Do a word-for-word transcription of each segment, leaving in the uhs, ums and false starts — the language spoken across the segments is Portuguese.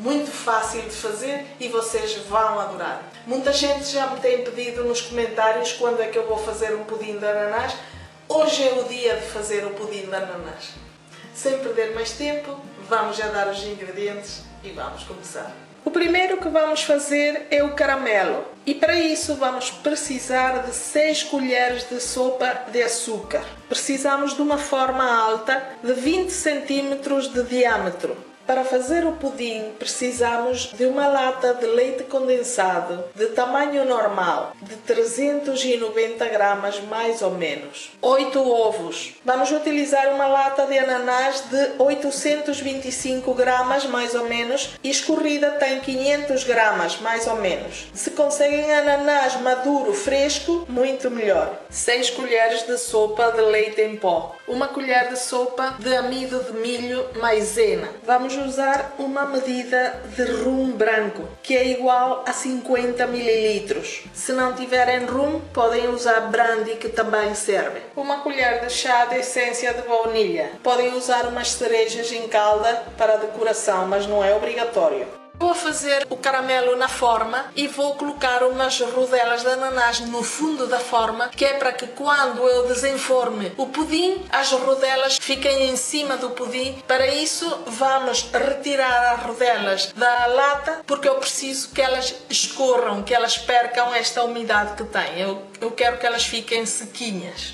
muito fácil de fazer e vocês vão adorar. Muita gente já me tem pedido nos comentários quando é que eu vou fazer um pudim de ananás. Hoje é o dia de fazer o pudim de ananás. Sem perder mais tempo, vamos já dar os ingredientes e vamos começar. O primeiro que vamos fazer é o caramelo e para isso vamos precisar de seis colheres de sopa de açúcar. Precisamos de uma forma alta de vinte centímetros de diâmetro. Para fazer o pudim precisamos de uma lata de leite condensado de tamanho normal, de trezentos e noventa gramas mais ou menos. oito ovos. Vamos utilizar uma lata de ananás de oitocentos e vinte e cinco gramas mais ou menos e escorrida tem quinhentos gramas mais ou menos. Se conseguem ananás maduro fresco, muito melhor. seis colheres de sopa de leite em pó. Uma colher de sopa de amido de milho maisena. Vamos usar uma medida de rum branco, que é igual a cinquenta mililitros. Se não tiverem rum, podem usar brandy, que também serve. Uma colher de chá de essência de baunilha. Podem usar umas cerejas em calda para decoração, mas não é obrigatório. Vou fazer o caramelo na forma e vou colocar umas rodelas de ananás no fundo da forma, que é para que quando eu desenforme o pudim, as rodelas fiquem em cima do pudim. Para isso vamos retirar as rodelas da lata, porque eu preciso que elas escorram, que elas percam esta umidade que têm. Eu, eu quero que elas fiquem sequinhas.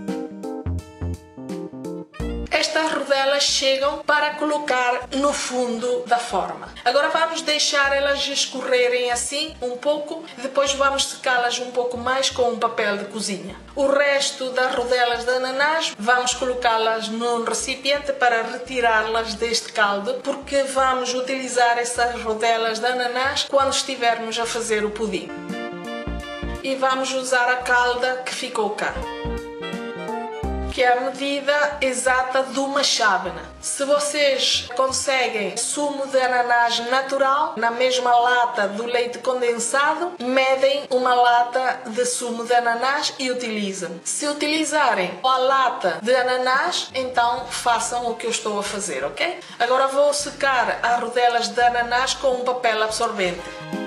Estas rodelas chegam para colocar no fundo da forma. Agora vamos deixar elas escorrerem assim um pouco, depois vamos secá-las um pouco mais com um papel de cozinha. O resto das rodelas de ananás vamos colocá-las num recipiente para retirá-las deste caldo, porque vamos utilizar essas rodelas de ananás quando estivermos a fazer o pudim. E vamos usar a calda que ficou cá, que é a medida exata de uma chávena. Se vocês conseguem sumo de ananás natural, na mesma lata do leite condensado, medem uma lata de sumo de ananás e utilizam. Se utilizarem a lata de ananás, então façam o que eu estou a fazer, ok? Agora vou secar as rodelas de ananás com um papel absorvente.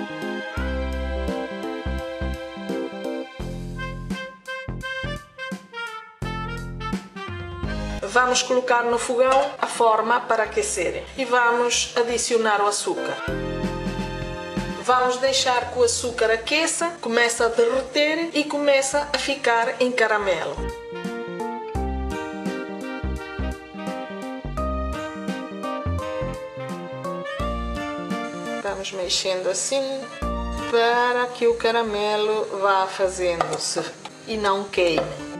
Vamos colocar no fogão a forma para aquecer e vamos adicionar o açúcar. Vamos deixar que o açúcar aqueça, começa a derreter e começa a ficar em caramelo. Vamos mexendo assim para que o caramelo vá fazendo-se e não queime.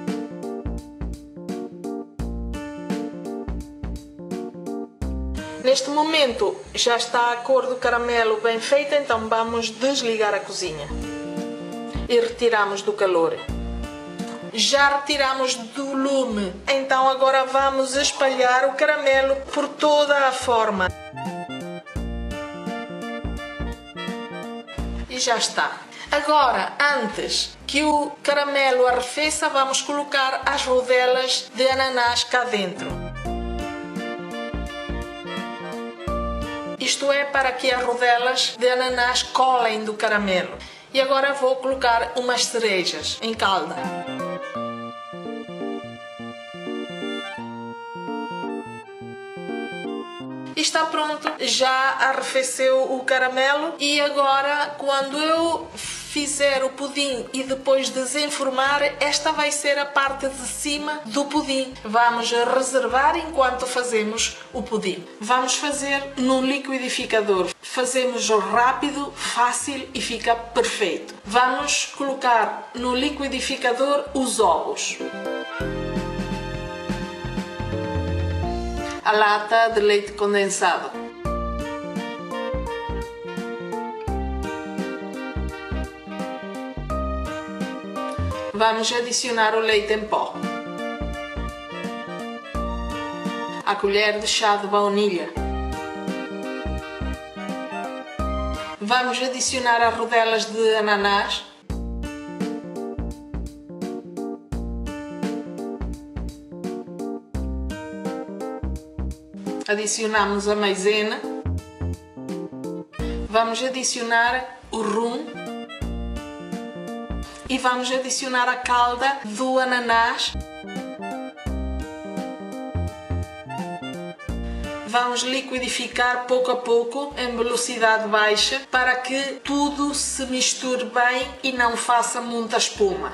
Neste momento já está a cor do caramelo bem feita, então vamos desligar a cozinha e retiramos do calor. Já retiramos do lume, então agora vamos espalhar o caramelo por toda a forma. E já está. Agora, antes que o caramelo arrefeça, vamos colocar as rodelas de ananás cá dentro. Isto é para que as rodelas de ananás colem do caramelo. E agora vou colocar umas cerejas em calda. Está pronto, já arrefeceu o caramelo e agora quando eu fizer o pudim e depois desenformar, esta vai ser a parte de cima do pudim. Vamos reservar enquanto fazemos o pudim. Vamos fazer no liquidificador. Fazemos rápido, fácil e fica perfeito. Vamos colocar no liquidificador os ovos, a lata de leite condensado, vamos adicionar o leite em pó, a colher de chá de baunilha, vamos adicionar as rodelas de ananás, adicionamos a maisena, Vamos adicionar o rum e vamos adicionar a calda do ananás. Vamos liquidificar pouco a pouco em velocidade baixa para que tudo se misture bem e não faça muita espuma.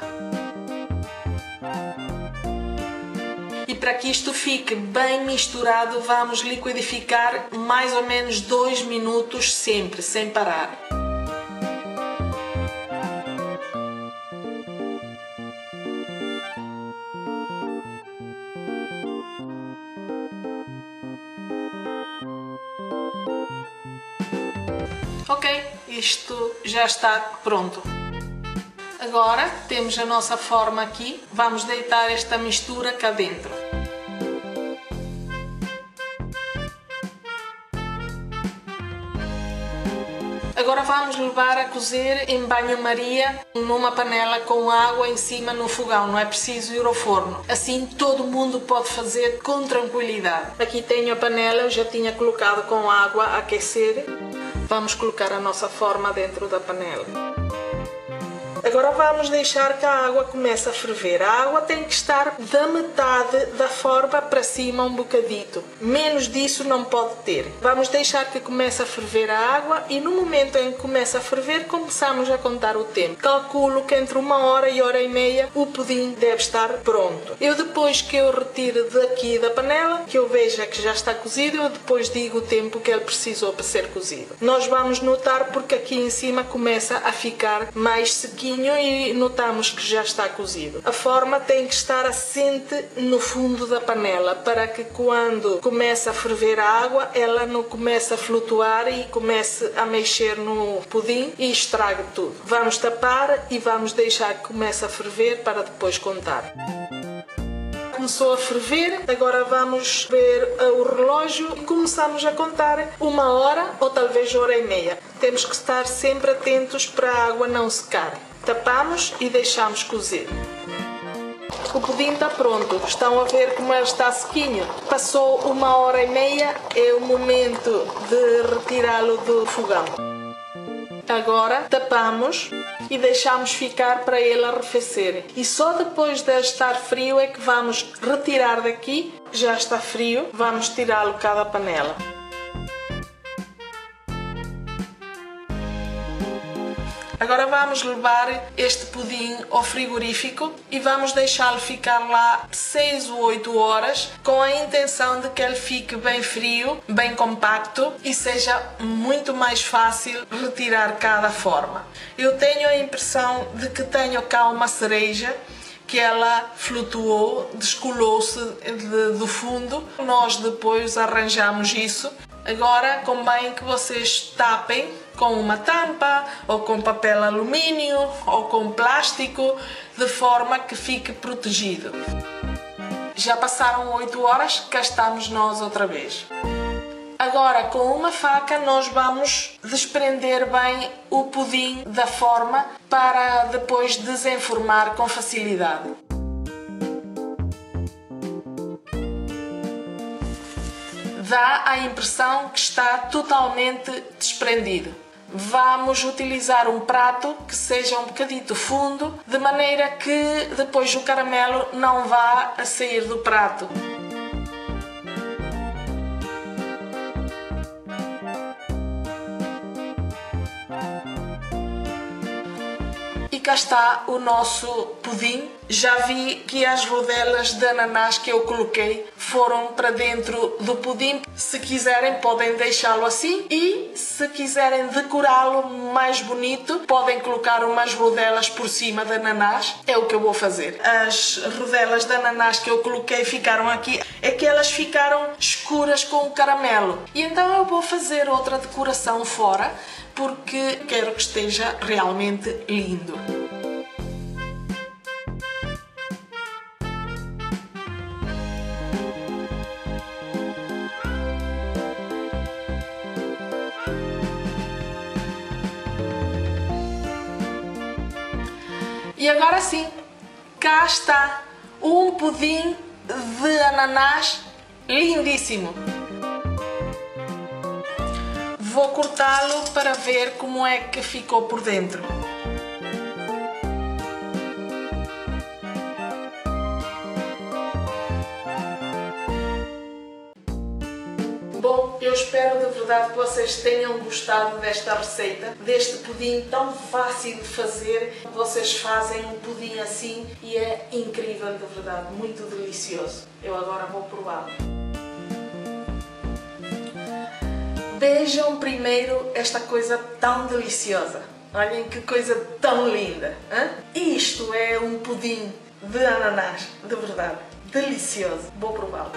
E para que isto fique bem misturado, vamos liquidificar mais ou menos dois minutos sempre, sem parar. Ok, isto já está pronto. Agora temos a nossa forma aqui, vamos deitar esta mistura cá dentro. Agora vamos levar a cozer em banho-maria numa panela com água em cima no fogão, não é preciso ir ao forno. Assim todo mundo pode fazer com tranquilidade. Aqui tenho a panela, eu já tinha colocado com água a aquecer. Vamos colocar a nossa forma dentro da panela. Agora vamos deixar que a água comece a ferver. A água tem que estar da metade da forma para cima um bocadito. Menos disso não pode ter. Vamos deixar que comece a ferver a água e no momento em que começa a ferver começamos a contar o tempo. Calculo que entre uma hora e hora e meia o pudim deve estar pronto. Eu depois que eu retiro daqui da panela, que eu veja que já está cozido, eu depois digo o tempo que ele precisou para ser cozido. Nós vamos notar porque aqui em cima começa a ficar mais sequinho e notamos que já está cozido. A forma tem que estar assente no fundo da panela para que quando começa a ferver a água ela não comece a flutuar e comece a mexer no pudim e estrague tudo. Vamos tapar e vamos deixar que comece a ferver para depois contar. Começou a ferver, agora vamos ver o relógio e começamos a contar uma hora ou talvez hora e meia. Temos que estar sempre atentos para a água não secar. Tapamos e deixamos cozer. O pudim está pronto. Estão a ver como ele está sequinho? Passou uma hora e meia, é o momento de retirá-lo do fogão. Agora tapamos e deixamos ficar para ele arrefecer. E só depois de estar frio é que vamos retirar daqui. Já está frio, vamos tirá-lo cá da panela. Agora vamos levar este pudim ao frigorífico e vamos deixá-lo ficar lá seis ou oito horas com a intenção de que ele fique bem frio, bem compacto e seja muito mais fácil retirar cada forma. Eu tenho a impressão de que tenho cá uma cereja que ela flutuou, descolou-se de, do fundo. Nós depois arranjamos isso. Agora convém que vocês tapem com uma tampa ou com papel alumínio ou com plástico de forma que fique protegido. Já passaram oito horas, cá estamos nós outra vez. Agora com uma faca nós vamos desprender bem o pudim da forma para depois desenformar com facilidade. Dá a impressão que está totalmente desprendido. Vamos utilizar um prato que seja um bocadito fundo, de maneira que depois o caramelo não vá a sair do prato. E cá está o nosso pudim. Já vi que as rodelas de ananás que eu coloquei foram para dentro do pudim. Se quiserem podem deixá-lo assim e se quiserem decorá-lo mais bonito podem colocar umas rodelas por cima de ananás. É o que eu vou fazer. As rodelas de ananás que eu coloquei ficaram aqui. É que elas ficaram escuras com o caramelo. E então eu vou fazer outra decoração fora porque quero que esteja realmente lindo. E agora sim, cá está um pudim de ananás lindíssimo. vou cortá-lo para ver como é que ficou por dentro. Bom, eu espero de verdade que vocês tenham gostado desta receita, deste pudim tão fácil de fazer. Vocês fazem um pudim assim e é incrível, de verdade, muito delicioso. Eu agora vou prová-lo. Vejam primeiro esta coisa tão deliciosa. Olhem que coisa tão linda. Hein? Isto é um pudim de ananás, de verdade, delicioso. Vou prová-lo.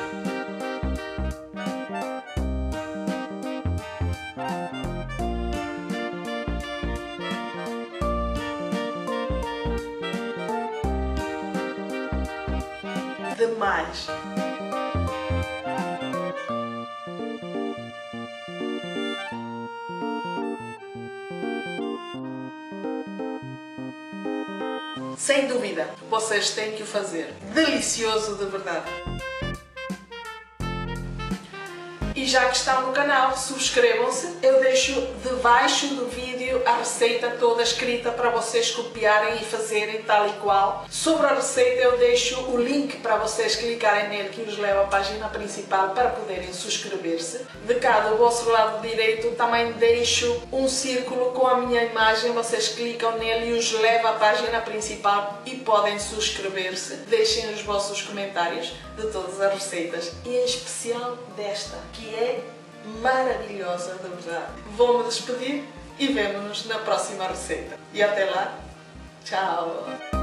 Demais. Sem dúvida, vocês têm que o fazer. Delicioso de verdade. E já que estão no canal, subscrevam-se. Eu deixo debaixo do vídeo a receita toda escrita para vocês copiarem e fazerem tal e qual. Sobre a receita eu deixo o link para vocês clicarem nele que os leva à página principal para poderem subscrever-se. De cá do vosso lado direito também deixo um círculo com a minha imagem. Vocês clicam nele e os leva à página principal e podem subscrever-se. Deixem os vossos comentários de todas as receitas e em especial desta, que é maravilhosa, de verdade. Vou-me despedir e vemo-nos na próxima receita. E até lá, tchau!